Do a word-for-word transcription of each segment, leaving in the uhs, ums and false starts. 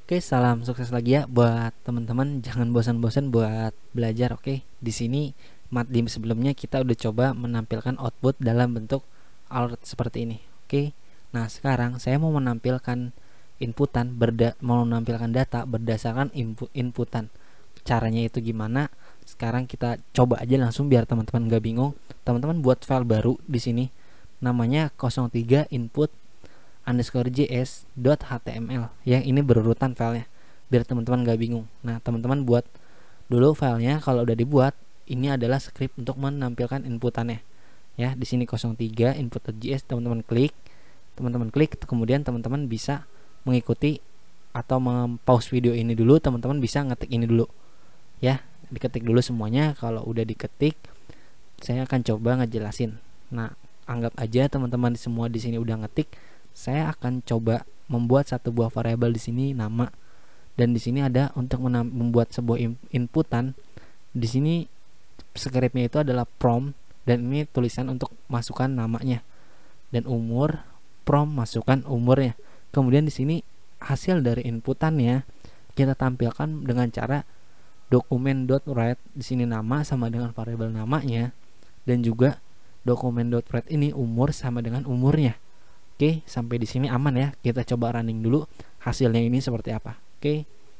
Oke, salam sukses lagi ya buat teman-teman. Jangan bosan-bosan buat belajar, oke? Di sini matdim sebelumnya kita udah coba menampilkan output dalam bentuk alert seperti ini. Oke. Nah, sekarang saya mau menampilkan inputan berda mau menampilkan data berdasarkan input inputan. Caranya itu gimana? Sekarang kita coba aja langsung biar teman-teman gak bingung. Teman-teman buat file baru di sini namanya nol tiga input underscore js dot html ya, ini berurutan filenya biar teman-teman gak bingung. Nah, teman-teman buat dulu filenya. Kalau udah dibuat, ini adalah script untuk menampilkan inputannya ya. Di sini nol tiga input.js, teman-teman klik teman-teman klik kemudian teman-teman bisa mengikuti atau mempause video ini dulu. Teman-teman bisa ngetik ini dulu ya, diketik dulu semuanya. Kalau udah diketik, saya akan coba ngejelasin. Nah, anggap aja teman-teman semua di sini udah ngetik. Saya akan coba membuat satu buah variabel di sini nama, dan di sini ada untuk membuat sebuah inputan. Di sini scriptnya itu adalah prompt, dan ini tulisan untuk masukkan namanya dan umur. Prompt masukkan umurnya. Kemudian di sini hasil dari inputannya kita tampilkan dengan cara dokumen.write. Di sini nama sama dengan variabel namanya, dan juga dokumen.write ini umur sama dengan umurnya. Oke, sampai di sini aman ya. Kita coba running dulu hasilnya ini seperti apa. Oke.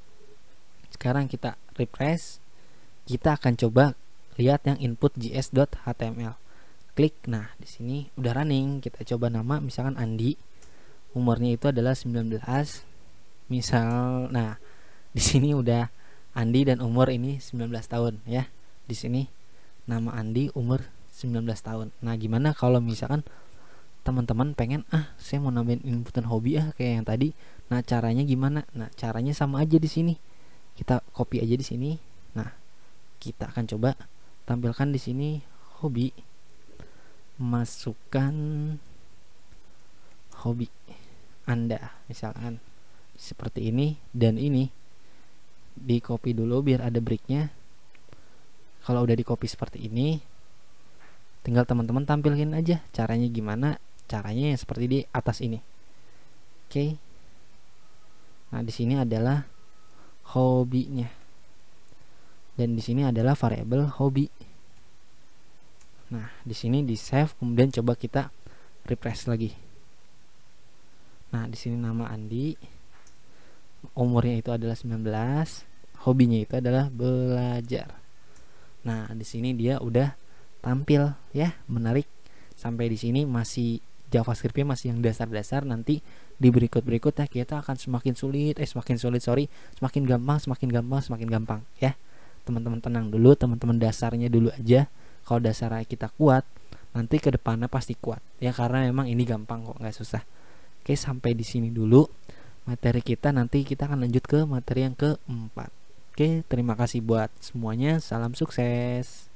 Sekarang kita refresh. Kita akan coba lihat yang input js.html. Klik. Nah, di sini udah running. Kita coba nama misalkan Andi. Umurnya itu adalah sembilan belas. Misal, nah, di sini udah Andi dan umur ini sembilan belas tahun ya. Di sini nama Andi, umur sembilan belas tahun. Nah, gimana kalau misalkan teman-teman pengen ah saya mau nambahin inputan hobi ah kayak yang tadi. Nah, caranya gimana? Nah, caranya sama aja di sini. Kita copy aja di sini. Nah, kita akan coba tampilkan di sini hobi. Masukkan hobi Anda misalkan seperti ini, dan ini di copy dulu biar ada breaknya. Kalau udah di copy seperti ini, tinggal teman-teman tampilin aja caranya gimana. Caranya yang seperti di atas ini. Oke. Nah, di sini adalah hobinya, dan di sini adalah variabel hobi. Nah, di sini di save, kemudian coba kita refresh lagi. Nah, di sini nama Andi, umurnya itu adalah sembilan belas, hobinya itu adalah belajar. Nah, di sini dia udah tampil ya, menarik. Sampai di sini masih JavaScript-nya masih yang dasar-dasar. Nanti di berikut-berikutnya kita akan semakin sulit, eh semakin sulit sorry, semakin gampang, semakin gampang, semakin gampang ya. Teman-teman tenang dulu, teman-teman dasarnya dulu aja. Kalau dasarnya kita kuat, nanti ke depannya pasti kuat ya, karena memang ini gampang kok, nggak susah. Oke, sampai di sini dulu materi kita. Nanti kita akan lanjut ke materi yang keempat. Oke, terima kasih buat semuanya. Salam sukses.